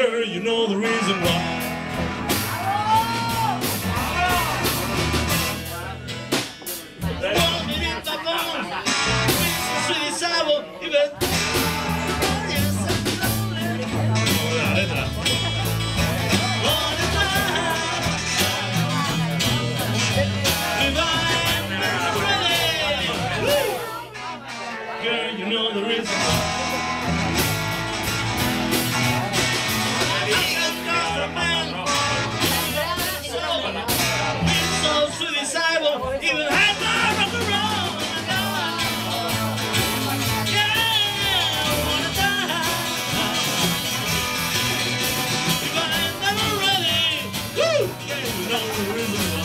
Girl, you know the reason why. Girl, you know the reason why. Even had to rock and roll. Yeah, I wanna die. If I ain't never ready, woo, yeah, you know the reason why.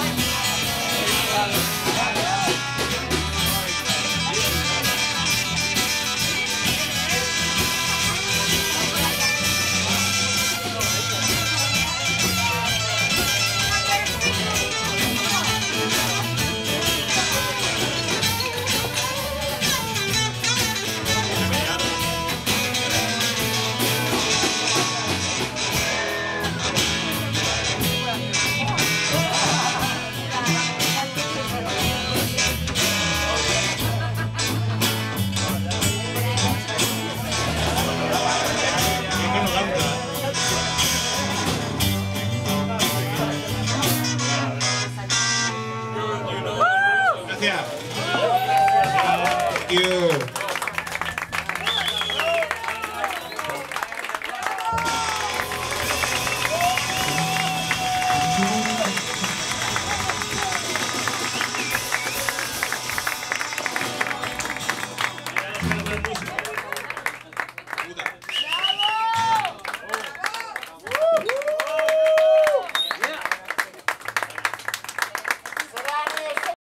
Gracias. Thank you.